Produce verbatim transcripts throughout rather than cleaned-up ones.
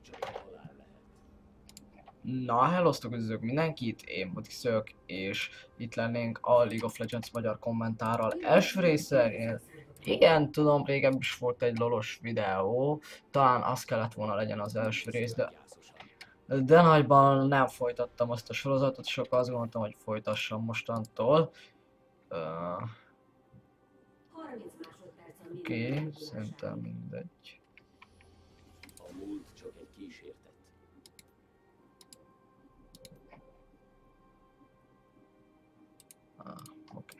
Na, helloztok, üdvözlök mindenkit, én Botiszök, és itt lennénk a League of Legends magyar kommentárral első részén. Igen, tudom, régen is volt egy lolos videó, talán az kellett volna legyen az első rész, de, de nagyban nem folytattam azt a sorozatot, és akkor azt gondoltam, hogy folytassam mostantól. Uh, Oké, okay, szerintem mindegy. A múlt csak egy kísértet. Ah, okay.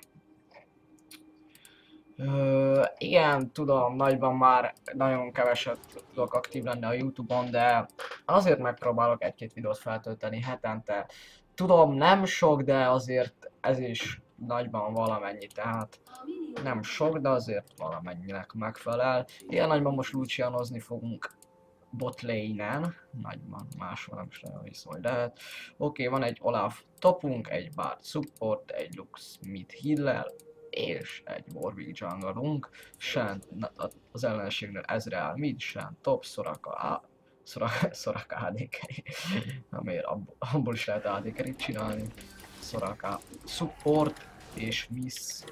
Ö, igen, tudom, nagyban már nagyon keveset tudok aktív lenni a YouTube-on, de azért megpróbálok egy-két videót feltölteni hetente. Tudom, nem sok, de azért ez is nagyban valamennyi, tehát nem sok, de azért valamennyinek megfelel. Ilyen nagyban most Lucianozni fogunk bot lane-en, nagyban máshol nem is nagyon viszont lehet. Oké, van egy Olaf topunk, egy Bard support, egy Lux mid healer, és egy Warwick junglunk, Shen az ellenségnél Ezreal mid, Shen top, Soraka A, Soraka, Soraka á dé carry, amiért abból, abból is lehet á dé carry csinálni, Soraka support, és Miss,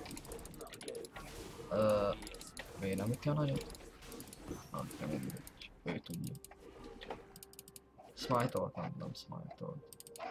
uh, miért nem itt jön nagyot? Ah, nem mindegy, ő tudja. Smite-olt, nem, nem smite-olt.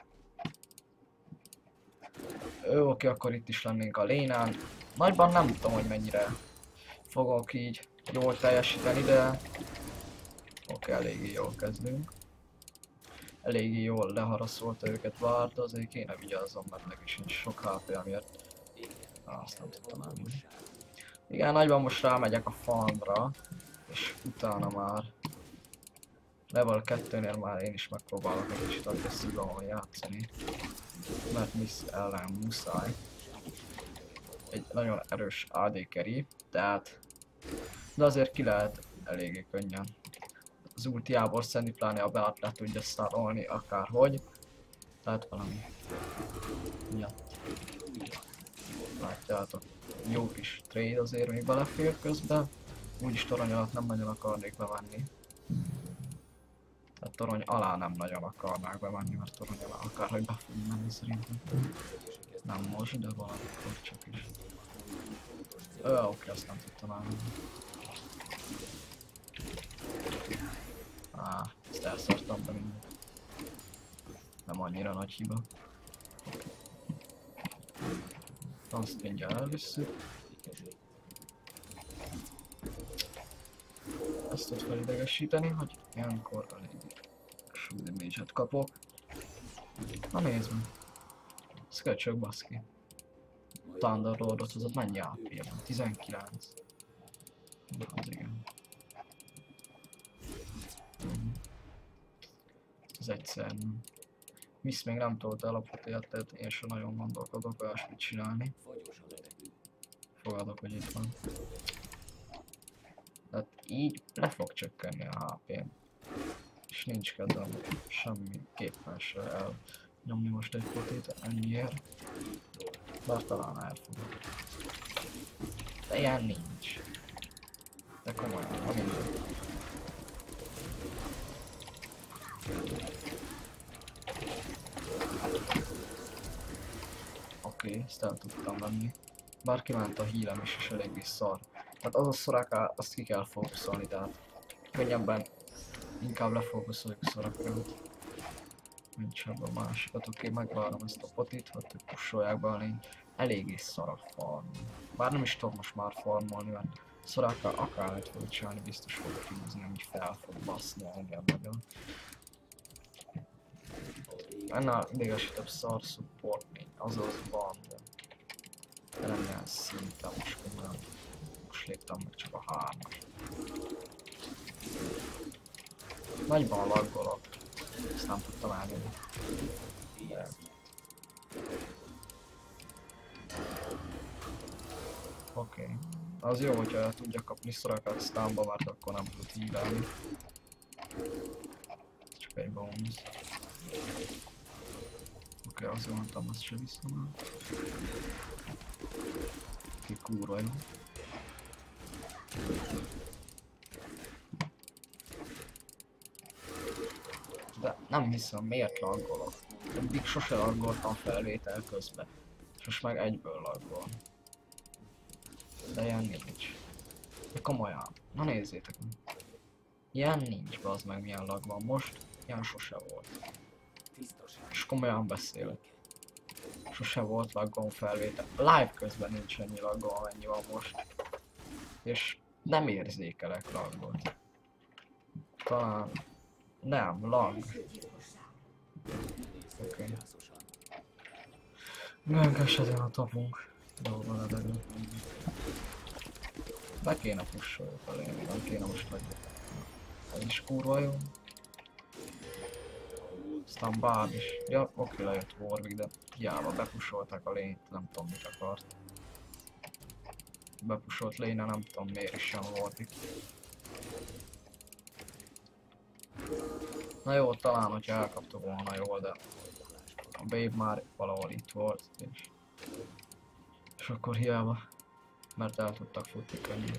Ő, oké, akkor itt is lennénk a lénán. Nagyban nem tudom, hogy mennyire fogok így jól teljesíteni, de oké, eléggé jól kezdünk. Eléggé jól leharaszolta őket Bard, azért kéne vigyázzam, mert neki sincs sok há pé, amiért azt nem tudtam elmondani. Igen, nagyban most rámegyek a farmra, és utána már level kettőnél már én is megpróbálok egy kicsit agresszívabban játszani, mert Miss ellen muszáj. Egy nagyon erős á dé carry, tehát, de azért ki lehet eléggé könnyen. Az ultiából szedni, pláne a beát le tudja starolni akárhogy. Tehát valami miatt. Látjátok, jó kis trade azért még belefér közben. Úgyis torony alatt nem nagyon akarnék bevenni. Tehát torony alá nem nagyon akarnák bevenni, mert torony alá akárhogy be fog menni szerintem. Nem most, de valamikor csak is. Ö, oké, azt nem tudtam elmenni. Á, ezt elszartam, de mindegy. Nem annyira nagy hiba. Azt mindjárt elvisszük. Ezt tud felidegesíteni, hogy ilyenkor elég súly damage-et kapok. Na nézd meg. Ez kell csak baszki. Thunder Lordot hozott mennyi á pé van? tizenkilenc. Na, az igen. Ez egyszer nem. Miss még nem tolta el a potélt, tehát én sem nagyon gondolkodok olyasmit csinálni. Fogadok, hogy itt van. Tehát így le fog csökkenni a há pém. És nincs kedvem semmiképpen se elnyomni most egy potét ennyiért. Bár talán elfogok. De ilyen nincs. De komolyan, ha mindegy. Oké, okay, ezt el tudtam venni. Bár kiment a hílem is, és eléggé szar. Tehát az a Soraka, azt ki kell fókuszolni, tehát könnyebben inkább lefókuszoljuk a Sorakát. Nincs ebben a másikat. Oké, okay, megvárom ezt a potit, hogy ők pusolják be a lény. Eléggé szar a farm. Bár nem is tudom most már farmolni, mert Soraka akárhogy fog csinálni, biztos fog fűzni, nem így fel fog baszni engem nagyon. Ennél idegesítőbb szar support még, azaz van, de nem ilyen szinten most komolyan. Most léptem meg csak a hármas. Nagyban laggolok, ezt nem tudtam elérni. De... Oké. Okay. Az jó, hogyha el tudja kapni Sorakát stánba, mert akkor nem tud hívelni. Csak egy bónusz. Oké, okay, azt mondtam, azt se viszom el. Ki kurva jó. Nem hiszem, miért laggolok. Eddig sose laggoltam felvétel közben. És most meg egyből laggol. De ilyen nincs. De komolyan. Na nézzétek. Ilyen nincs, bazd meg milyen lag van most. Ilyen sose volt. És komolyan beszélek. Sose volt laggom felvétel. Live közben nincs ennyi laggom, amennyi van most. És nem érzékelek laggot. Talán... Nem, lag. Oké. Okay. Milyen esetén a tapunk. Dolgon a degő. Be kéne pussoljuk elé, nem kéne most meg. Ez is kurva jó. Aztán bár is. Ja, oké, lejött Warwick, de hiába bepussolták a lényt, nem tudom mit akart. Bepussolt léne, nem tudom miért is jön Warwick. Na jó, talán hogyha elkaptuk volna jól, de a Babe már valahol itt volt, és, és akkor hiába, mert el tudtak futni könnyen.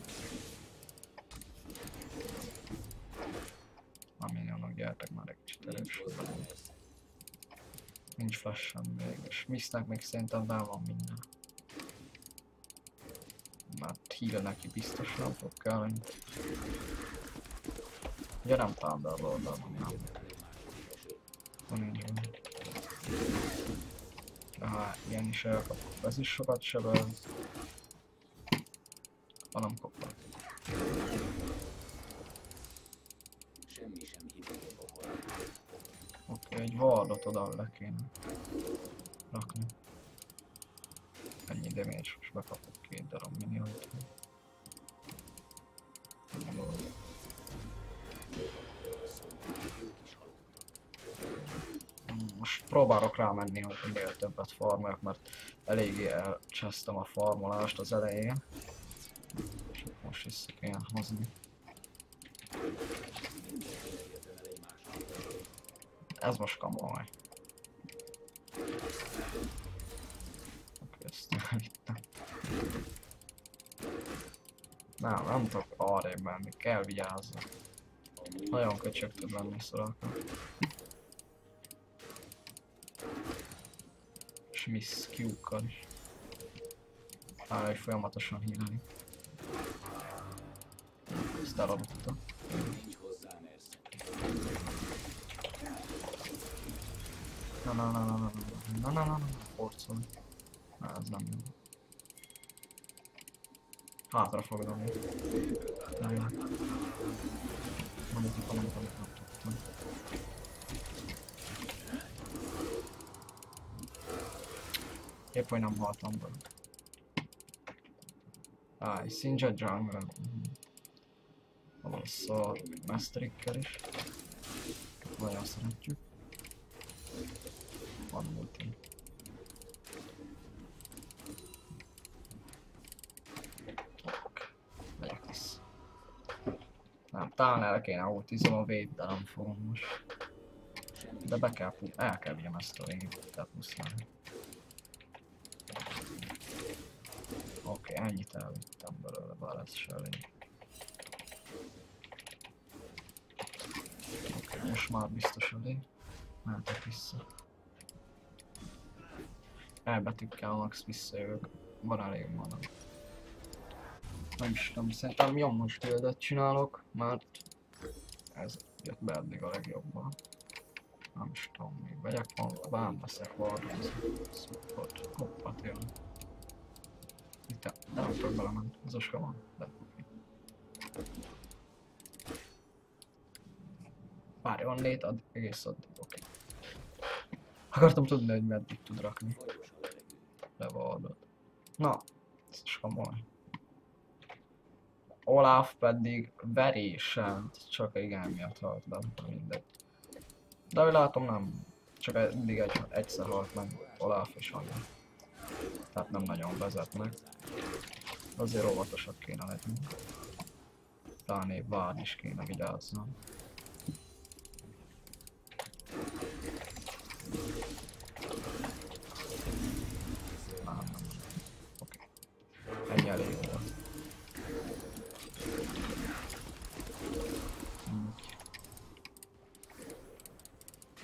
Na minyonok, gyertek már egy kicsit erősebben. Nincs flash sem még, és Mistnek még szerintem be van minden. Mert heal neki biztos nem fog kelleni. Ugye nem Thunder Lord-dal, nem. Nincs benne. Aha, ilyen is elkapok. Ez is sokat sebez. Ha nem kopnak. Oké, okay, egy wardot oda le kéne rakni. Ennyi damage, most bekapok két darab miniont. Most próbálok rámenni, hogy minél többet farmoljak, mert eléggé elcsesztem a farmolást az elején. És most vissza kéne hozni. Ez most kamoly. Oké, ezt elvittem. Nem, nem tudok arrébb menni, kell vigyázni. Nagyon köcsög tud lenni Soraka. És Miss Q-kkal is. Áll, hogy folyamatosan híleli. Ezt eladottam. Na na na na na na na na na na porcolni. Na ez nem jó. Hátra fog dobni. Na jó. Mondjuk itt valamit, amit nem tudtam. Épp hogy nem haltam be. Áj, Sinja Jungle. Valami szar, Masterikkel is. Nagyon szeretjük. Van multi. Megyek vissza. Nem, talán el kéne ultizom a vét, de nem fogom most. De be kell, el kell vigyem ezt a lényet, tehát muszáj. Oké, okay, ennyit elvittem belőle, bár ez se elég. Oké, okay, most már biztos elég. Mehetek vissza. Elbetűkkel max visszajövök. Van elég mana. Nem is tudom, szerintem nyomos buildet csinálok, mert ez jött be eddig a legjobban. Nem is tudom, még vegyek van, bám veszek Warriors. Support. Hoppa, tényleg. Itt de nem tudok belemenni, ez oska van, de oké. Várj, van lét, ad, egész addig, oké. Akartam tudni, hogy meddig tud rakni. Levardot. Na, ez is komoly. Olaf pedig verésen, csak igen miatt halt be, mindegy. De ahogy látom nem, csak eddig egy, egyszer halt meg Olaf és annyi. Tehát nem nagyon vezetnek. Azért óvatosak kéne lenni. Talán épp várni is kéne vigyáznom. Nem, nem. Oké. Ennyi elég volt.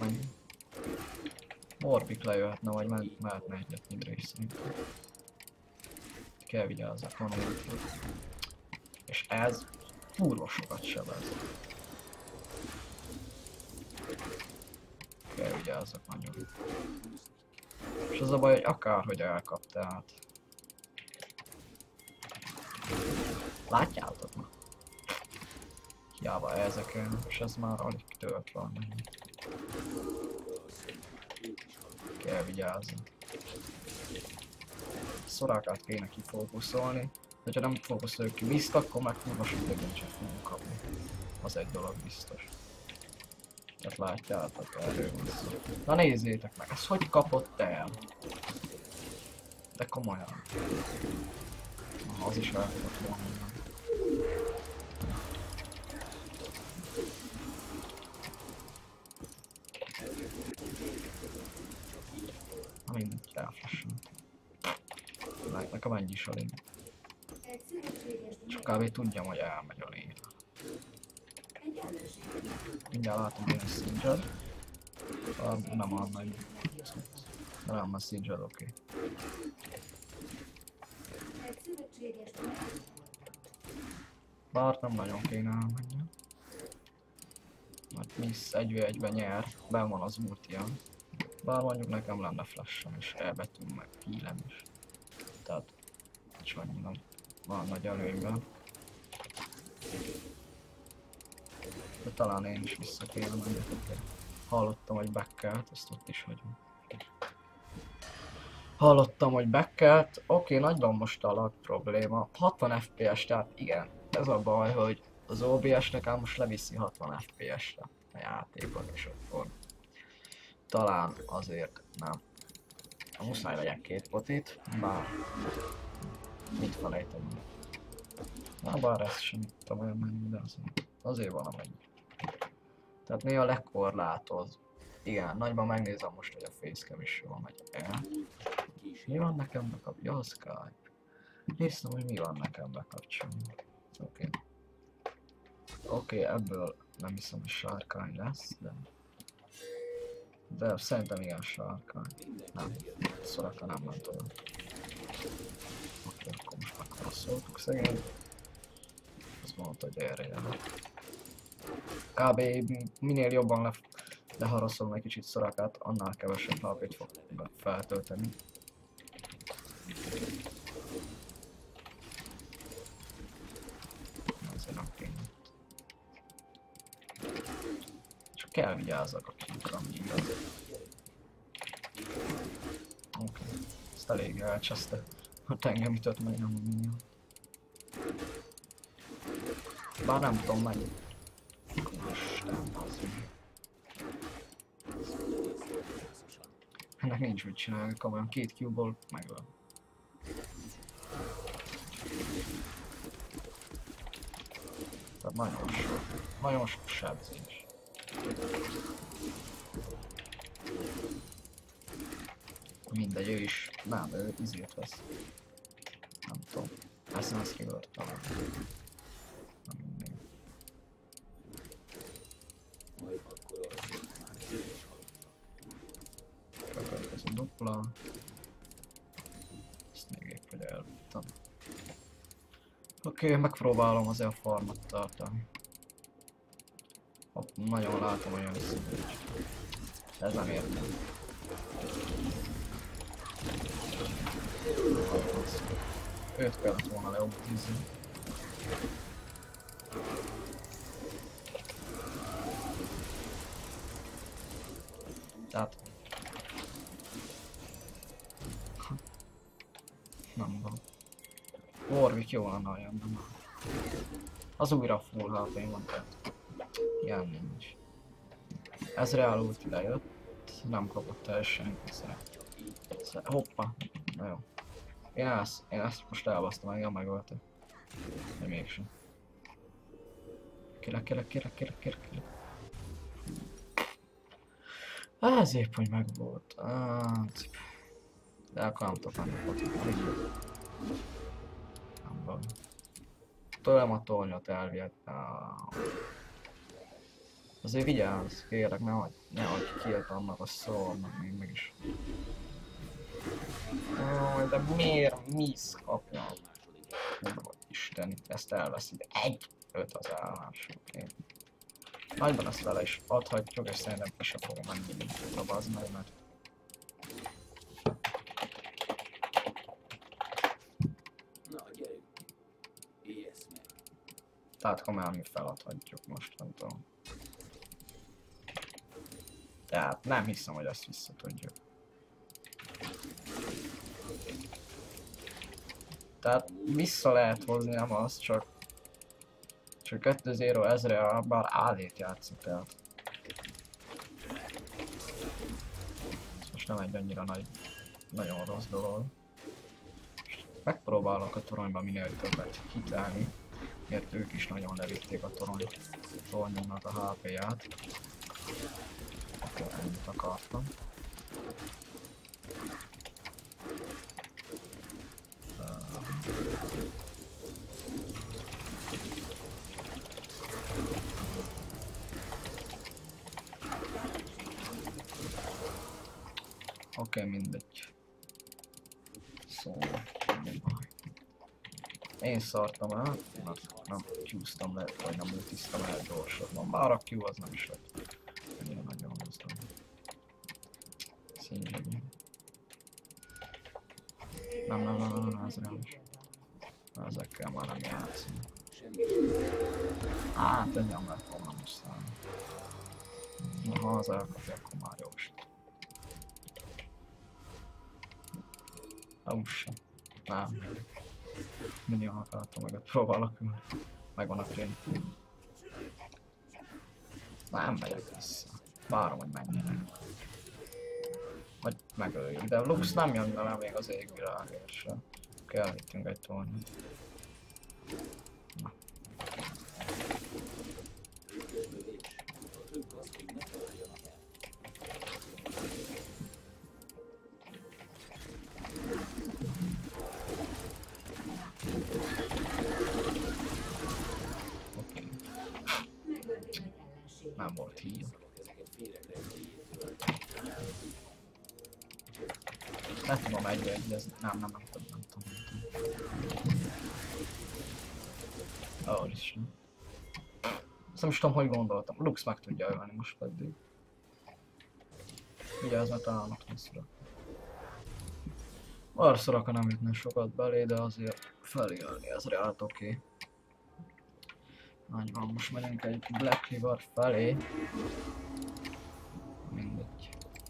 menni. Warwick lejöhetne, vagy men mehetne egyet mindre is szerintem. Kell vigyázzak, van olyan. És ez kurva sokat sebez. Kell vigyázzak nagyon. És az a baj, hogy akárhogy elkap, tehát. Látjátok ma? Hiába elzekel, és ez már alig tölt van. Kell vigyázni. Szorákát kéne kifókuszolni. Ha nem fókuszoljuk ki Mist, akkor meg kurva sok dögöncset fogunk kapni. Az egy dolog biztos. Tehát látjátok, erről van szó. Na nézzétek meg, ez hogy kapott el? De komolyan. Na, az is elfogott volna. Na mindegy, elflassam. Nekem ennyi is a lény. Csak kb. Tudjam, hogy elmegy a lény. Mindjárt látom én a Singed. Ah, nem a nagy. De nem a Singed, oké. Bár nem nagyon kéne elmenni. Mert Miss egy vé egyben nyer, benn van az ultia. Bár mondjuk nekem lenne flash-om és elbetűm meg healem is. Tehát nincs annyi nagy, van nagy előnyben. De talán én is vissza kéne menni. Hallottam, hogy backelt, ezt ott is hagyom. Hallottam, hogy backelt. Oké, okay, nagyban most a lag probléma. hatvan ef pé es, tehát igen. Ez a baj, hogy az o bé es nekem most leviszi hatvan ef pé es-re a játékot, és akkor talán azért nem. Muszáj vegyek két potit, bár mit felejtem. Na bár ezt sem tudtam olyan menni, de azért, azért van amennyi. Tehát néha lekorlátoz. Igen, nagyban megnézem most, hogy a facecam is jól megy el. Mi van nekem bekapcsolva? Ja, a Skype. Néztem, hogy mi van nekem bekapcsolva. Oké. Okay. Oké, okay, ebből nem hiszem, hogy sárkány lesz, de... De szerintem igen sárkány. Nem, Soraka nem ment oda. Oké, okay, akkor most megharaszoltuk szegény. Azt mondta, hogy erre jön. Kb. Minél jobban le, leharaszolom egy kicsit Sorakát, annál kevesebb há pét fog feltölteni. Azért nem kéne. Csak kell vigyázzak a kiukra mindig azért. Oké, okay. Ezt elég elcseszte. Hát engem ütött meg nem a minyom. Bár nem tudom mennyi. Isten, az úgy. Ennek nincs mit csinálni, komolyan két Q-ból megöl. Tehát nagyon sok, nagyon sok sebzés. Mindegy, ő is, nem, ő izét vesz. Nem tudom, ezt nem ezt kivört talán. Nem mindegy. Következő dupla. Ezt még épp hogy elvittem. Oké, okay, megpróbálom azért a farmot tartani. Hopp, nagyon látom, hogy jön összeülés. Ez nem értem. Őt kellett volna leoptizni. Tehát... Nem van. Warwick jó lenne a jönne. Az újra full há pé van, tehát... Ilyen nincs. Ez reál ulti lejött. Nem kapott el senki szeret. Hoppa. Na jó. Én ezt, én ezt most elbasztam, engem megöltek. De mégsem. Kérek, kérek, kérek, kérek, kérek, kérek. Ez épp, hogy megvolt. De akkor nem tudok menni fotót. Nem van. Tőlem a tornyot elvihet. Azért vigyázz, kérlek, ne hagyj, ne hagyj kilt annak a szarnak, még meg is. Jaj, de miért misz kapja? Kurva Isten, ezt elveszi, de egy öt az állás, oké. Okay. Nagyban ezt vele is adhatjuk, és szerintem ki sem fogom menni, mint a bazd meg, mert... Na, gyerünk. Ilyesz meg. Tehát komolyan mi feladhatjuk most, nem tudom. Tehát nem hiszem, hogy ezt vissza tudjuk. Tehát vissza lehet hozni, nem az, csak... Csak kettő zéro ezre bár állét játszik, tehát... Ez most nem egy annyira nagy... Nagyon rossz dolog. Megpróbálok a toronyban minél többet hitelni, mert ők is nagyon levitték a torony, toronynak a há pé-ját. Akkor ennyit akartam. Oké, okay, mindegy. Szóval, nem baj. Én szartam el, mert nem Q-ztam le, vagy nem ultiztam el gyorsabban. Bár a Q az nem is lett. Ennyire nagyon hozzám. Színzsegyi. Nem, nem, nem, nem, nem, ez reális. Ezekkel már nem játszom. Hát, ez nem lehet volna most szállni. Na, ha az elkapja, akkor már jó is. Aussa. Nem. Mindig akartam meg, próbálok, megvan a print. Nem megyek vissza. Várom, hogy menjenek. Vagy megöljük, de Lux nem jön vele még az égvilágért sem. Kell hittünk egy tornyot. Na. Nem volt hív. Nem tudom egybeegyezni. Nem, nem, nem tudom, nem tudom, nem tudom. Ó, Isten. Azt nem is tudom, hogy gondoltam. Lux meg tudja ölni most pedig. Vigyázz, mert talán otthon szület. Arszoraka nem jutna sokat belé, de azért felélni ezre állt oké. Okay. Nagy van, most megyünk egy Black River felé. Mindegy.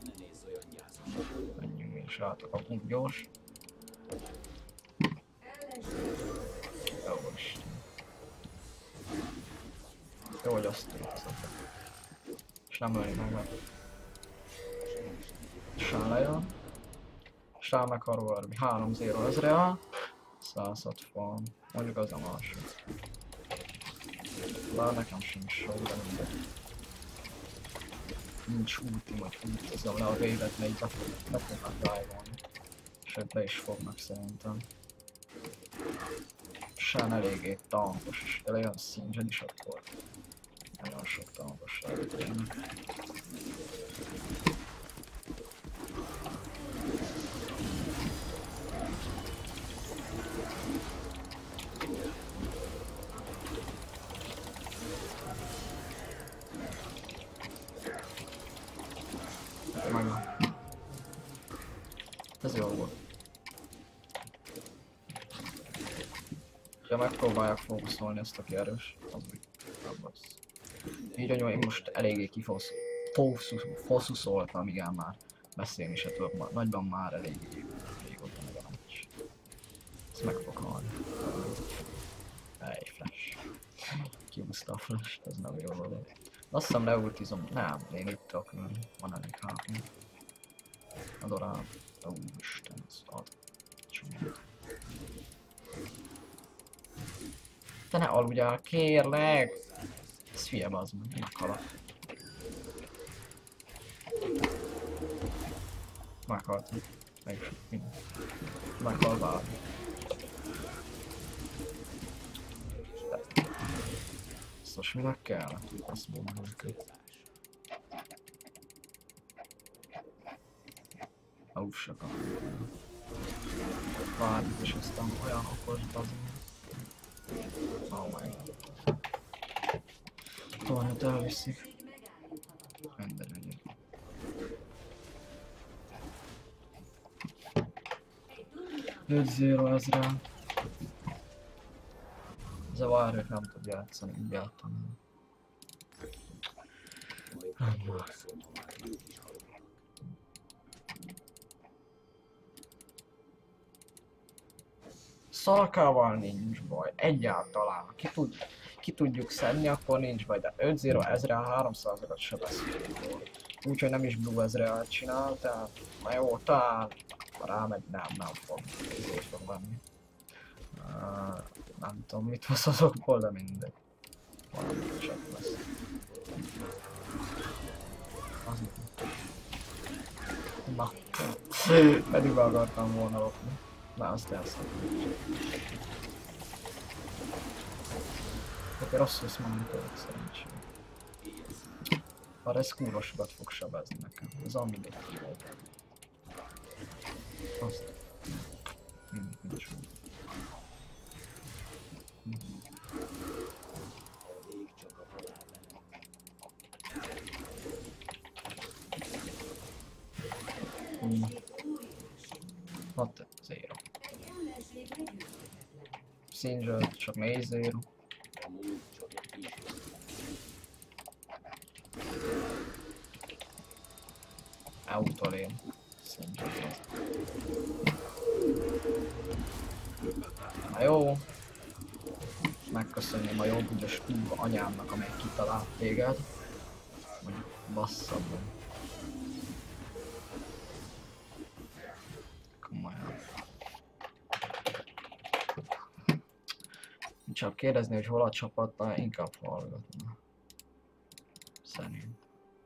Menjünk és átakapunk gyors. Jó Isten. Jó, hogy azt tudsz. És nem öljük meg meg. Sán lejön. Sán meg Harvarbi. három zéro ezre. száz hatvan. Mondjuk az a másod. Bár nekem sem is sok, de mindegy. Nincs ultim, hogy ultizom le a vévet, mert így be fognak dive-olni. És be is fognak szerintem. Sán eléggé tankos, és elejön Színzsen is, akkor nagyon sok tankosság jönnek. Ez jó volt. Ha megpróbálják fókuszolni ezt, aki erős, az úgy nem lesz. Így, hogy én most eléggé kifoszúszoltam, igen, már beszélni se tudok, nagyban már eléggé régóta meg a meccs. Ezt meg fog halni. Ej, flash. Kiúszta a flash, ez nem jó dolog. Azt hiszem leultizom, nem, én itt tudok ülni, van elég há pé. Adorál. Ó, Isten, ez ad. Csomót. Te ne aludjál, kérlek! Ez hülye bazd meg, meghalok. Meghaltam. Mégis minden. Meghal bármi. Ezt most minek kell? Azt mondom neked. ussak a bármit, és aztán olyan okos bazd. Oh my god. Tornyot elviszik. Mindegy, mindegy. öt zéro ezre. Ez a Warrior nem tud játszani, egyáltalán. Szalkával nincs baj, egyáltalán. Ki, tud, ki tudjuk szedni, akkor nincs baj, de öt zéro ezre háromszázakat se beszélünk. Úgyhogy nem is Blue ezre csinál, tehát na jó, talán rámegy, nem, nem fog, ezért fog venni. Uh, nem tudom mit vesz azokból, de mindegy. Valami csak lesz. Az na, pedig be akartam volna lopni. Na, azt elszedni. Oké, rosszul mondjuk tőlük szerencsére. Arra ez kurva sokat fog sebezni nekem. Ez a mindegy jó. Azt. Mindig nincs úgy. Hmm. hat zéro. Singed, csak négy zéro. Autolén. Singed. Na jó. Megköszönjem a jobb ügyes kurva anyámnak, amely kitalált téged. Hogy basszabban. Komolyan. Csak kérdezni, hogy hol a csapattal, inkább hallgatna. Szerint.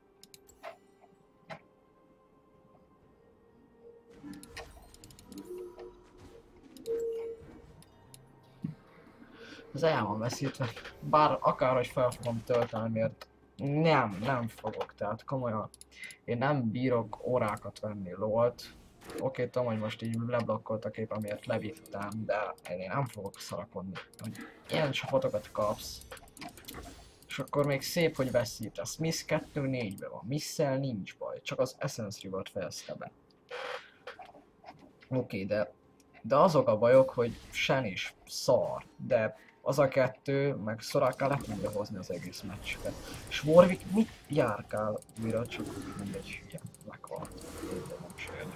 Az el van veszítve, bár akárhogy fel fogom tölteni, mert nem, nem fogok, tehát komolyan. Én nem bírok órákat venni lolt. Oké, okay, tudom, hogy most így leblokkolt a kép, amiért levittem, de én nem fogok szarakodni. Hogy ilyen csapatokat kapsz, és akkor még szép, hogy veszítesz. Miss kettő négybe van, Misszel nincs baj, csak az Essence Reward fejezte be. Oké, okay, de, de azok a bajok, hogy Shen is szar, de az a kettő, meg Soraka le tudja hozni az egész meccsüket. És Warwick mit járkál újra, csak mindegy hülye, meghalt. Nem sérni.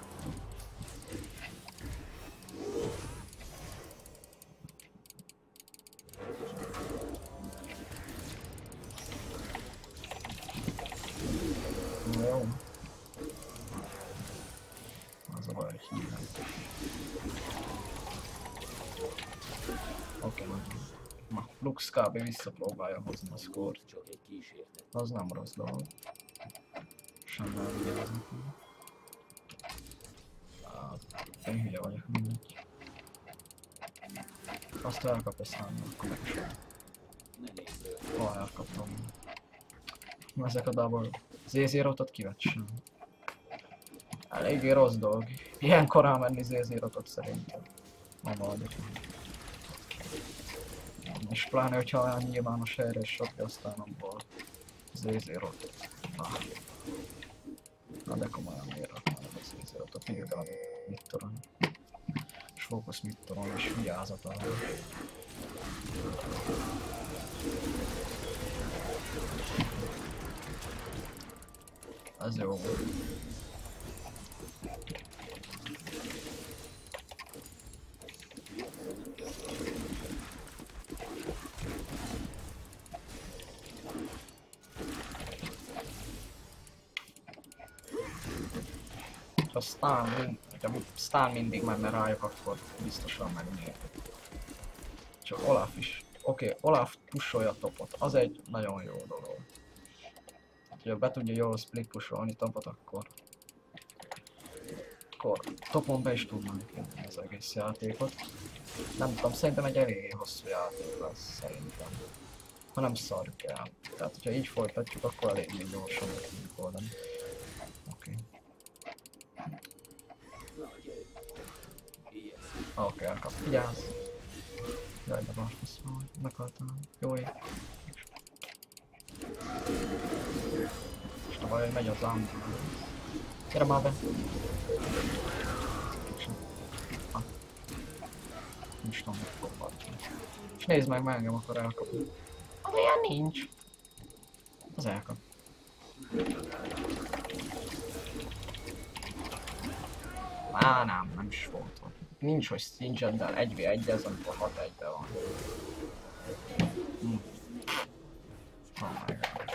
Jó. Az a baj, hogy hívem. Oké, okay, na, Lux kb. Visszapróbálja hozni a szkórt. Az nem rossz dolog. Semmi vigyázni. Én hülye vagyok, mindegy. Azt elkapja számba, akkor meg is van. Ha elkaptam. Ezek a double zé zérótot kivett sem. Eléggé rossz dolog. Ilyen korán menni zé zérótot szerintem. Nem adjuk. És pláne, hogyha olyan nyilvános helyre is sokja, aztán abból zé zérót. Na. Na de komolyan miért raknál a zé zérót, ott írd el mit torony. És fókusz mit torony, és vigyázat arra. Ez jó volt. Ha stun, stun mindig menne rájuk, akkor biztosan megnyílt. Csak Olaf is. Oké, okay, Olaf pusolja a topot, az egy nagyon jó dolog. Ha be tudja jól split pusolni topot, akkor... Akkor topon be is tudnánk jönni az egész játékot. Nem tudom, szerintem egy eléggé hosszú játék lesz, szerintem. Ha nem szarjuk el. Tehát, hogyha így folytatjuk, akkor eléggé gyorsan meg tudjuk oldani. Oké. Okay. Oké, okay, elkap. Vigyázz! Jaj, de barfasz van, meghaltam. Jó ég. És a baj, hogy megy az ám. Gyere már be! Ah. Nincs tudom, hogy fog barcsani. És nézd meg, meg engem akkor elkapni. Olyan nincs. Az elkap. Á, nem, nem is volt. Nincs, hogy Stingeddel egy vé egy-ez, amikor hat egyben van. Hm. Oh my god.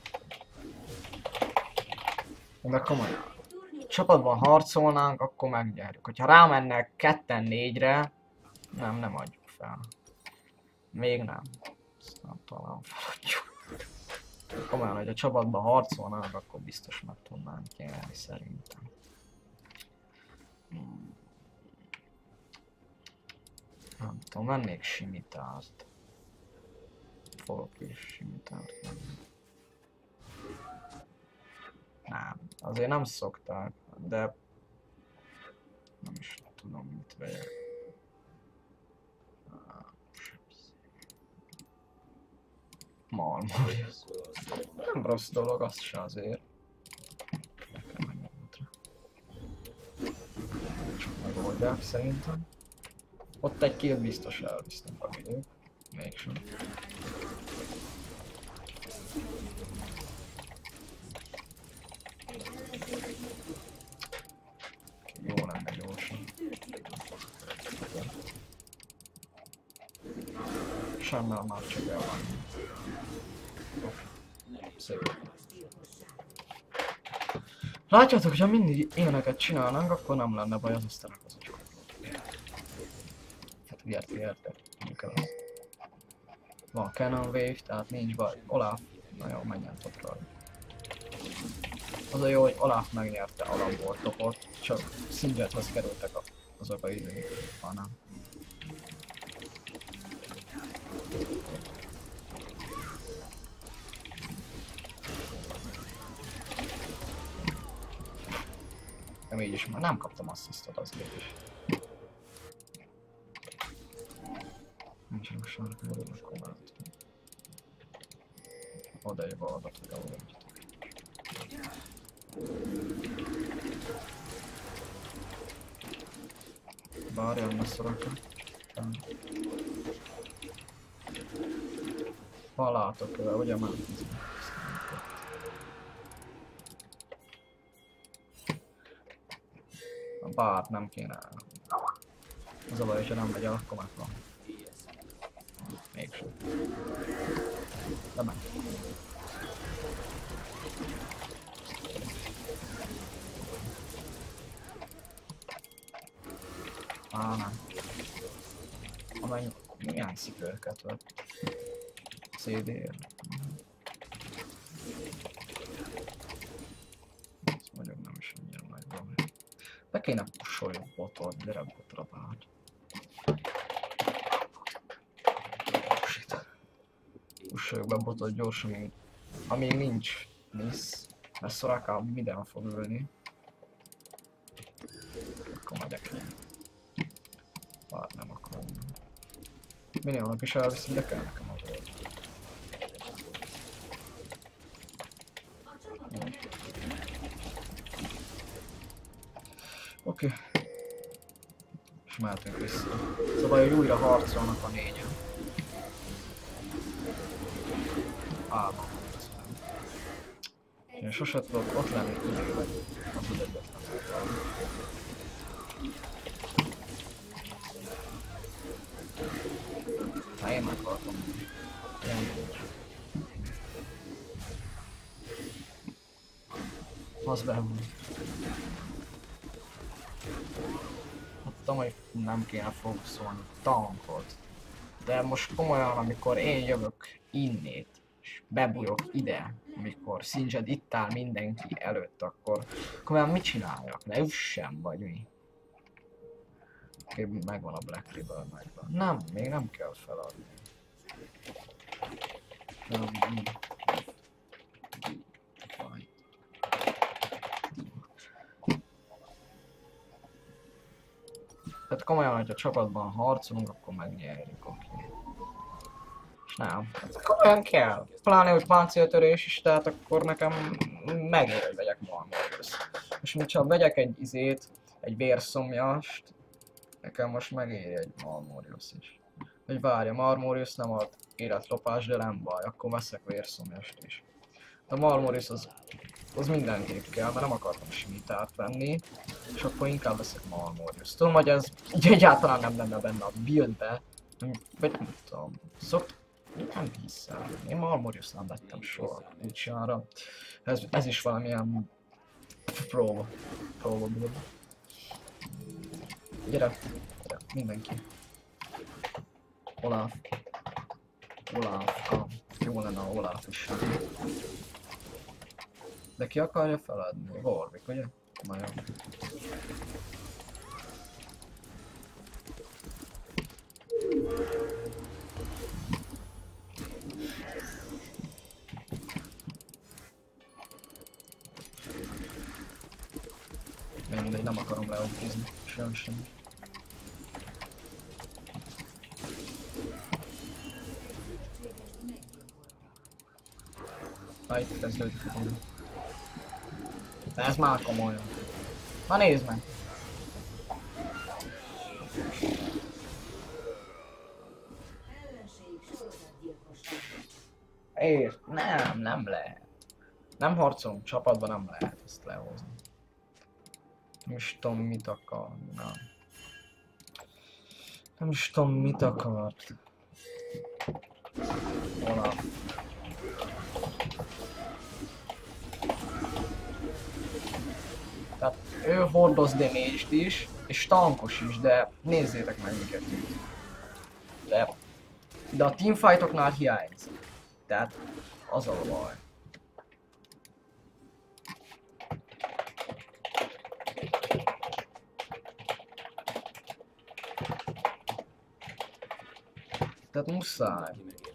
De komolyan. Csapatban harcolnánk, akkor megnyerjük. Hogyha rámennek ketten négyre, nem, nem adjuk fel. Még nem. Ezt nem talán feladjuk. Komolyan, hogy a csapatban harcolnánk, akkor biztos meg tudnánk nyerni szerintem. Hmm. Nem tudom, vennék simitárt. Fogok is simitárt venni. Nem, azért nem szokták, de nem is tudom, mit vegyek. Marmorius. Nem rossz dolog, az se azért. Nekem menjünk útra. Csak megoldják szerintem. Ott egy kill biztos elvisznek a videók. Mégsem. Jó lenne gyorsan. Semmel már csak el van. Szép. Látjátok, hogyha mindig ilyeneket csinálnánk, akkor nem lenne baj az osztálynak az a csapat. Hát érti, érti. Van Cannon Wave, tehát nincs baj. Olaf, na jó, menjen totra. Az a jó, hogy Olaf megnyerte a Lambortopot, csak Singedhez kerültek azok a idők, ha nem. Nem így is, már nem kaptam asszisztot azért is. Nincs most már körül, akkor már oda jövő adat, hogy ahol egyet. Várjál messzoraka. Ha látok köve, ugye már a bár nem kéne. Az a baj, hogyha nem megy el, akkor meg van. Mégsem. De meg. Á, nem. Amennyi milyen szikőrket vett. cé dé-ért. Ezt mondjuk nem is annyira nagy valami. Be kéne pusoljuk botot, gyere botra bár. Pusoljuk be botot gyorsan, amíg, amíg nincs miss. Mert Soraka minden fog ülni. Akkor megyek én. Bár nem akarom. Minionok is elviszem, de kell nekem a volt. Oké. Okay. És mehetünk vissza. Szóval, hogy újra harcolnak a négyen. Álmom. Én sose tudok ott lenni időben. Az az egyetlen megtalálni. Hát én meghaltam. Ilyen nincs. Az benn. Hát tudom, hogy nem kéne fókuszolni tankot. De most komolyan, amikor én jövök innét, és bebújok ide, amikor Singed itt áll mindenki előtt, akkor komolyan mit csináljak? Ne üssem, vagy mi? Oké, okay, megvan a Black River, megvan. Nem, még nem kell feladni. Nem, nem. Tehát komolyan, hogyha csapatban harcolunk, akkor megnyerjük, oké. Okay. És nem, ez komolyan kell. Pláne, hogy páncéltörés is, tehát akkor nekem megér, hogy vegyek Marmorius. És mint csak vegyek egy izét, egy vérszomjast, nekem most megéri egy Marmorius is. Hogy várja, Marmorius nem ad életlopás, de nem baj, akkor veszek vérszomjast is. A Marmorius az, az mindenképp kell, mert nem akartam simitát venni, és akkor inkább veszek Marmorius. Tudom, hogy ez így egyáltalán nem lenne benne a buildbe, vagy nem tudom, szokt, nem hiszem, én Marmorius nem vettem soha, úgy arra. Ez, ez is valamilyen próba, próba build. Gyere, gyere, mindenki. Olaf. Olaf, ah, jó lenne a Olaf is. De ki akarja feladni? Warwick, ugye? Majd jó. Mindegy, nem akarom leokizni, sem sem. Na itt kezdődik a gond. De ez már komolyan. Na nézd meg! Érd, nem, nem lehet. Nem harcolunk csapatban, nem lehet ezt lehozni. Nem is tudom mit akarna. Nem is tudom mit akart. Olaf. Tehát ő hordoz damage-t is, és tankos is, de nézzétek meg miket üt. De, de a teamfightoknál hiányzik. Tehát az a baj. Tehát muszáj.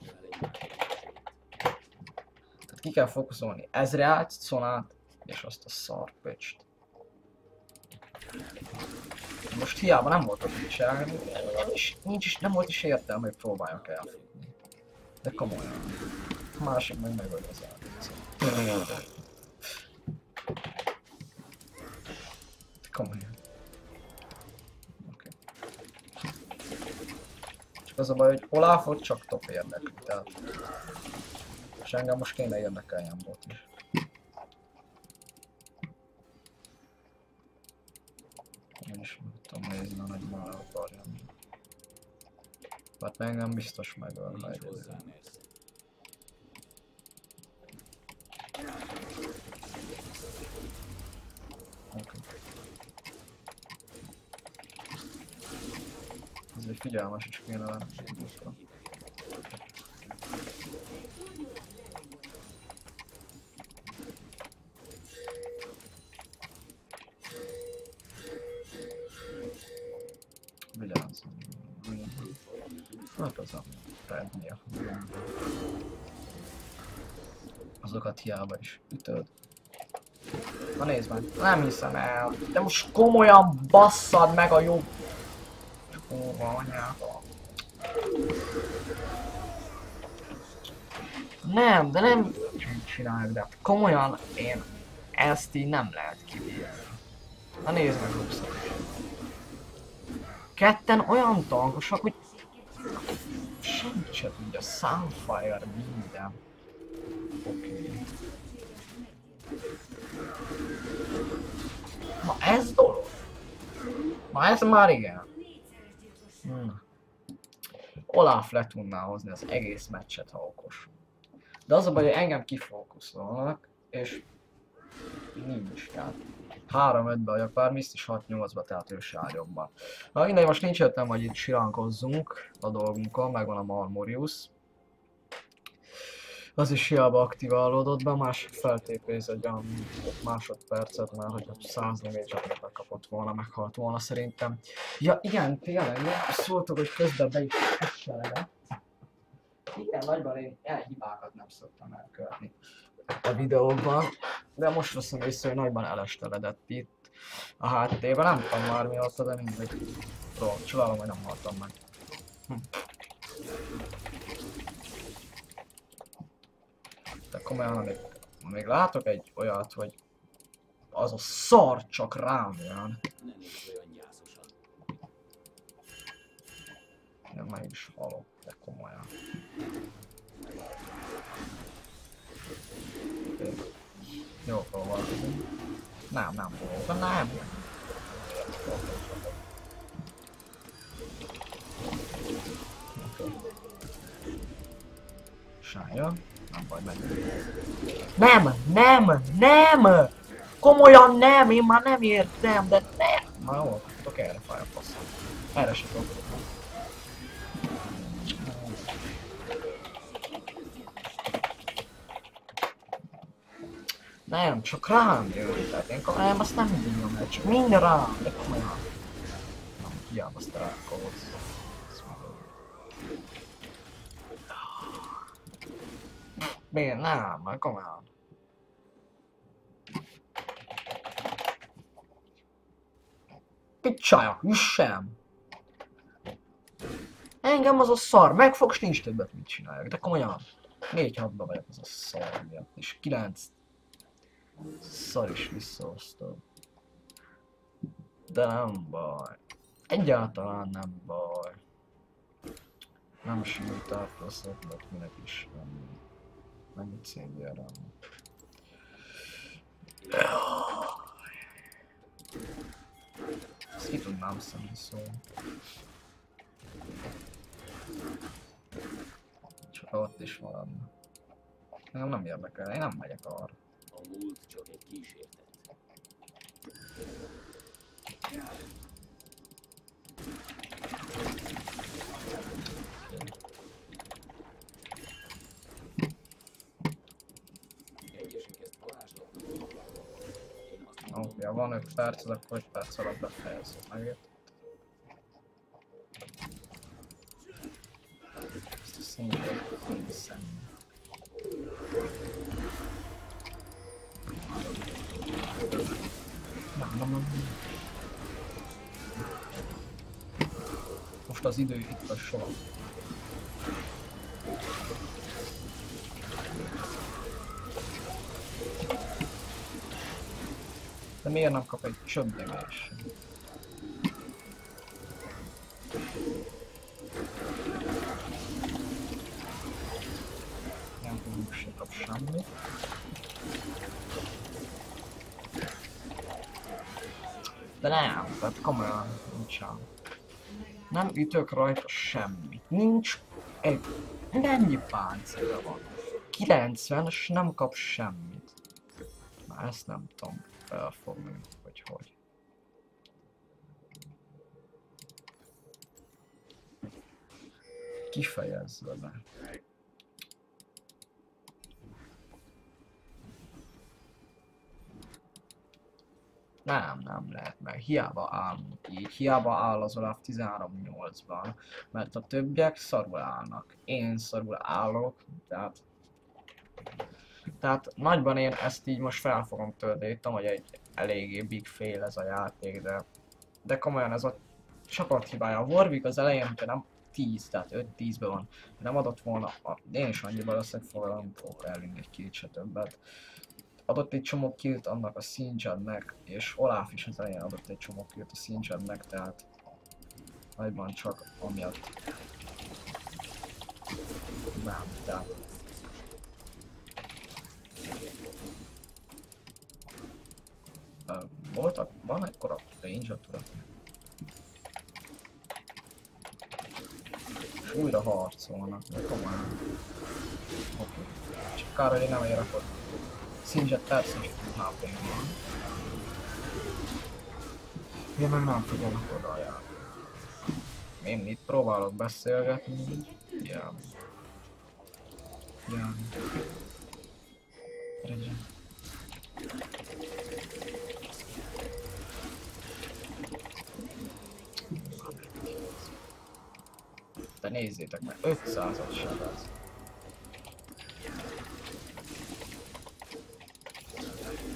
Tehát ki kell fókuszolni Ezrealt, Sonát és azt a szarpöcst. Most hiába nem volt ott is el, nem, is, nincs is, nem volt is értelme, hogy próbáljak elfutni. De komolyan. A másik meg megöl az állat. De komolyan. Okay. Csak az a baj, hogy Olafot csak top érdekli, tehát... És engem most kéne érdekeljen bot is. Én is nem tudom nézni, a nagyban el akarjam. Hát engem biztos megöl, ha egy idő. Okay. Ezért figyelmes is kéne lenni. Vigyázzon. Hát az a rednél. Azokat hiába is ütöd. Na nézd meg, nem hiszem el. De most komolyan basszad meg a jobb. Kurva anyába. Nem, de nem csináljuk, de komolyan én ezt így nem lehet kibírni. Na nézd meg, Luxor. Ketten olyan tankosak, hogy semmit se tudja, Sunfire minden. Oké. Okay. Na ez dolog. Na ez már igen. Hmm. Olaf le tudná hozni az egész meccset, ha okos. De az a baj, hogy engem kifókuszolnak, és nincs, tehát három ötbe vagyok, bár Mist is hat nyolcba, tehát ő se áll jobban. Na mindegy, most nincs értelme, hogy itt siránkozzunk a dolgunkon, megvan a Marmorius. Az is hiába aktiválódott be, másik feltépéz egy olyan másodpercet, mert hogy száz damage-et megkapott volna, meghalt volna szerintem. Ja igen, tényleg, szóltok, hogy közben be is esselegett. Igen, nagyban én ilyen hibákat nem szoktam elkövetni a videóban, de most veszem észre, hogy nagyban elesteledett itt a háttérben, nem tudom már mióta, de mindegy. Bro, csodálom, hogy nem haltam meg. Hm. De komolyan, még, még látok egy olyat, hogy az a szar csak rám jön. Ne nézz olyan gyászosan. Nem, meg is halok, de komolyan. Jó, próbálkozunk. Nem, nem fogok, nem. Okay. Sája, nem baj, megyünk. Nem, nem, nem! Komolyan nem, én már nem értem, de nem! Na jó, tudok erre fáj a passzol. Erre se tudok. Nem, csak rám jön, tehát én nem, azt nem bírom el, csak minden rám, de komolyan. Nem, hiába azt rákolsz. Miért nem, már komolyan. Picsajak, üssem! Engem az a szar, megfogsz, nincs többet mit csináljak, de komolyan. négy hatban vagyok az a szar miatt, és kilenc szar is visszahoztam. De nem baj. Egyáltalán nem baj. Nem sült átlaszhatnak, minek is nem. Mennyi cégje rám. Ezt ki tudnám szedni, szóval. Csak ott is maradna. Engem nem érdekel, én nem megyek arra. A múlt csak egy kísértet. Egyesek ezt varázslatnak. Én azt mondom, Oké, ha van öt perc, akkor öt perc alatt befejezzük, megérted? Ezt a szintet hiszem. Nem, nem, nem. Most az idő itt a sor. De miért nem kap egy csöbbegés? Nem tudjuk se kap semmit. De nem, tehát komolyan nincsen. Nem ütök rajta semmit. Nincs egy... Mennyi páncél van? kilencven, és nem kap semmit. Na ezt nem tudom felfogni, hogy hogy. Kifejezve be. Nem, nem lehet meg. Hiába állunk így. Hiába áll az Olaf tizenhárom nyolcban. Mert a többiek szarul állnak. Én szarul állok, tehát... Tehát nagyban én ezt így most fel fogom tölteni. Tudom, hogy egy eléggé big fail ez a játék, de... De komolyan ez a csapat hibája. A Warwick az elején, hogyha nem tíz, tehát öt tízben van. Nem adott volna, a, én is annyiban leszek fogalom, nem fogok elvinni egy killt se többet. Adott egy csomó killt annak a Sinjadnek, és Olaf is az elején adott egy csomó killt a Sinjadnek, tehát nagyban csak amiatt. Nem, tehát. Uh, voltak, van ekkora range-a tudatni. És újra harcolnak, de komolyan. Oké. Csak kár, hogy én nem érek ott. Sinjad persze is há pé van. Én meg nem figyelnek oda a játék. Én itt próbálok beszélgetni. Ja. Ja. Regye. De nézzétek meg, ötszázat sebez.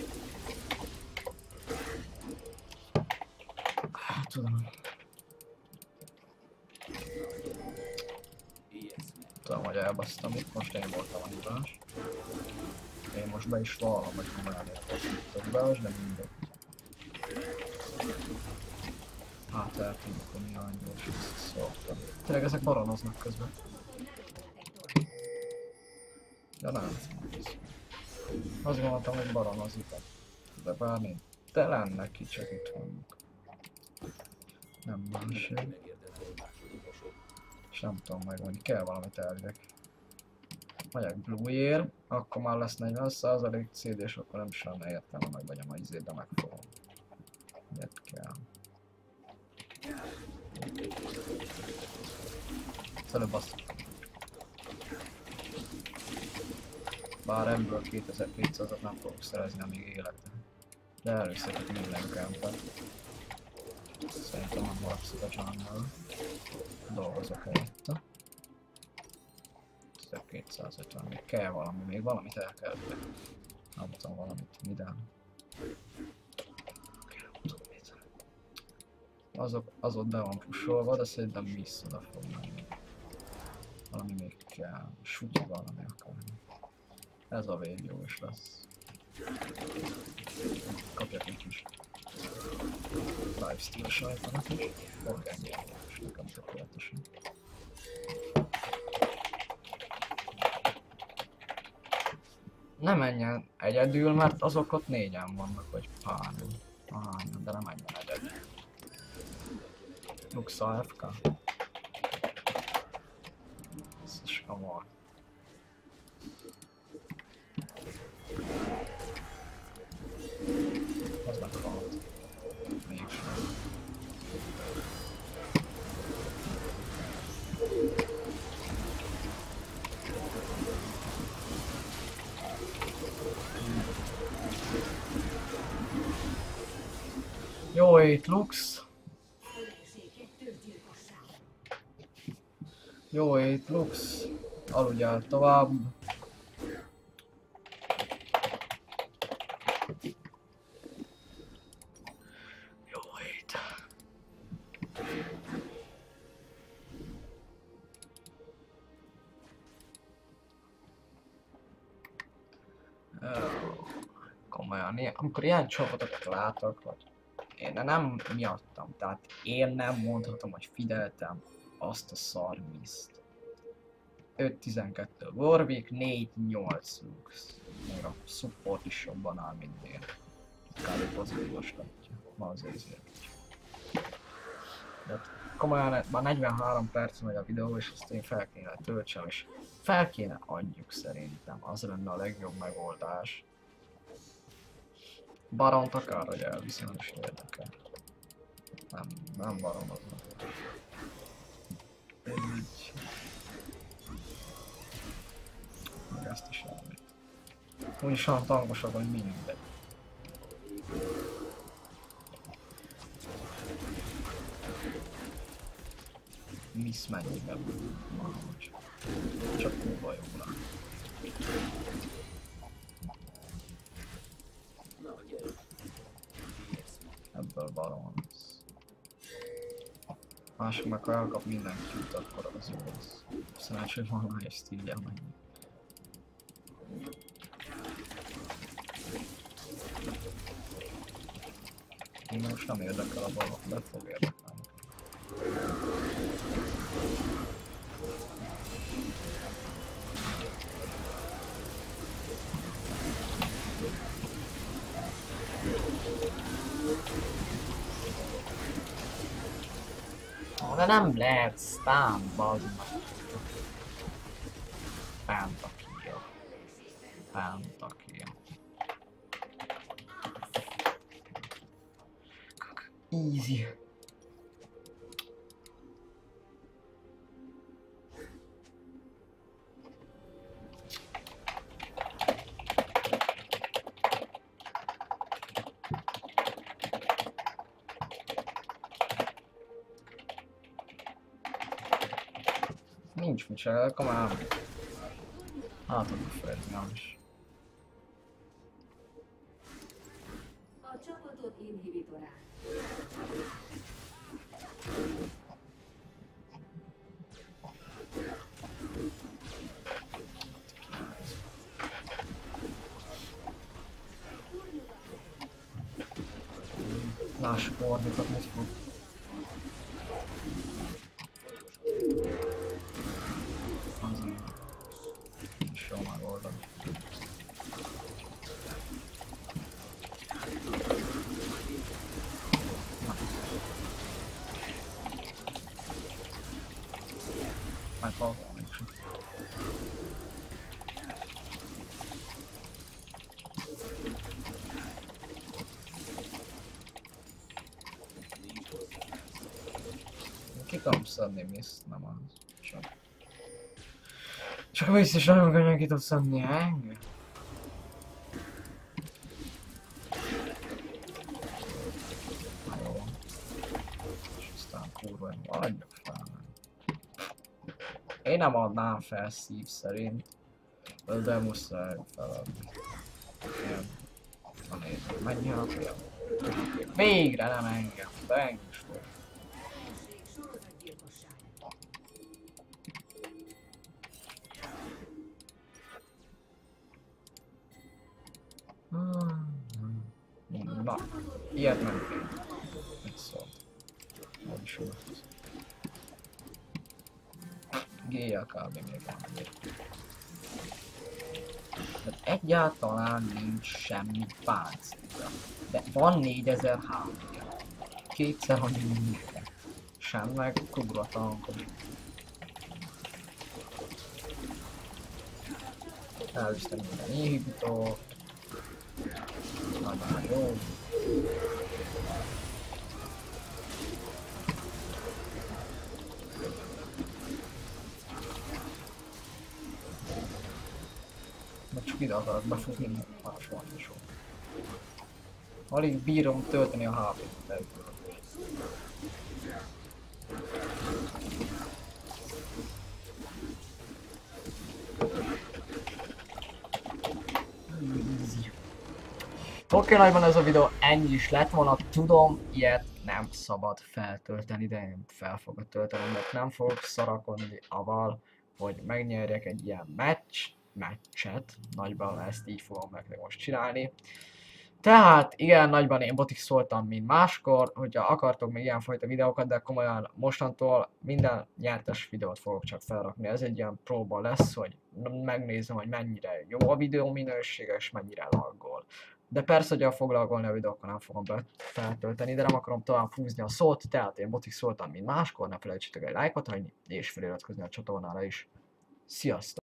Tudom. hogy elbasztam itt, most én voltam a hibás. Én most be is vallom, hogy komolyan értettem hibás, de mindegy. Hát el tudjuk, hogy milyen gyors visszaszóltam. Tényleg ezek baronoznak közben. De nem. Azt gondoltam, hogy baronozik. De bár nincs. De lenne ki, csak itt vannak. Nem másik. És nem tudom megmondani, kell valamit elvileg. Megyek Blue-ér, akkor már lesz negyven százalék cé dé, és akkor nem sem értem, hogy megvegyem a izét, de megfogom. Miért kell? Előbb azt. Bár ebből kétezer-kétszázat nem fogok szerezni, amíg életem. De előszedek minden kempet. Szerintem nem valószínűleg a Johnnal. Dolgozok helyette. kétszázötven, még kell valami, még valamit el kell. Nem tudom valamit, minden. Azok, az ott be van pusolva, de szerintem vissza oda fog menni. Valami még kell, süti valami akar. Ez a vég jó is lesz. Kapjak egy kis lifesteal sajtának is. Orgánját és nekem tökéletesen. Ne menjen egyedül, mert azok ott négyen vannak, vagy párul. Ahányan, de nem menjen egyedül. Lux á ef ká. Ez is kamar. Az meghalt. Mégsem. Jó itt Lux. Jó itt Lux. Aludjál tovább. Jó itt. Komolyan, amikor ilyen csapatokat látok, vagy én nem miattam, tehát én nem mondhatom, hogy figyeltem azt a szarmiszt. öt tizenkettő Warwick, négy nyolc Lux. Még a support is jobban áll, mint én. Kb. Pozitívosgatja. Ma azért ezért. De komolyan már negyvenhárom perc megy a videó, és ezt én fel kéne töltsem, és fel kéne adjuk szerintem. Az lenne a legjobb megoldás. Baront akár, hogy elviszi, nem is érdekel. Nem, nem baronoznak. Így. Meg ezt is elmét. Úgyis olyan tangosabb, hogy mindegy. Miss mennyiben van, hogy csak kurva jó lenne. Ebből baron lesz. Mások meg ha elkap mindenki jut, akkor az jó lesz. Szerencsé, hogy van egy stílje mennyi. Én most nem érdekel a balok, de fog érdekelni. De nem lehet stun, bazd meg. Pentakill. Pentakill. Easy. Nincs mit csinálni, akkor már hát akkor felejteni is. A csapatot inhibitorál. Lássuk ordikat, mit fog. Azért. És jól megoldom. Megfogom mégsem. Ki tudom szedni Miss, nem az. Csak. Csak a Miss is nagyon könnyen ki tud szedni engem. Jó. És aztán kurva, adjuk fel. Én nem adnám fel szív szerint, de muszáj feladni. Ilyen. Na nézzük, mennyi a film. Végre nem engem, de engem is volt. Ellenség sorozatgyilkosság. Na, ilyet nem kell. Mit szólt? Hogy is volt. G-jel kb. Még van. Tehát egyáltalán nincs semmi páncélja. De van négyezer há pé-ja. Kétszer annyi minden. Sem meg kurva tankodik. Elvisztem minden inhibitort. Nagyon jó. Mert csak ide akarok befutni, más van is jó. Alig bírom tölteni a há pét. Oké, okay, nagyban ez a videó ennyi is lett volna, tudom, ilyet nem szabad feltölteni, de én fel fogok tölteni, mert nem fogok szarakodni avval, hogy megnyerjek egy ilyen meccs, meccset, nagyban ezt így fogom meg most csinálni. Tehát igen, nagyban én botig szóltam, mint máskor, hogyha akartok még ilyenfajta videókat, de komolyan mostantól minden nyertes videót fogok csak felrakni. Ez egy ilyen próba lesz, hogy megnézem, hogy mennyire jó a videó minősége, és mennyire laggol. De persze, hogy a foglalkolni a videókkal nem fogom feltölteni, de nem akarom tovább fúzni a szót, tehát én botig szóltam, mint máskor, ne felejtsétek egy lájkot hagyni, és feliratkozni a csatornára is. Sziasztok!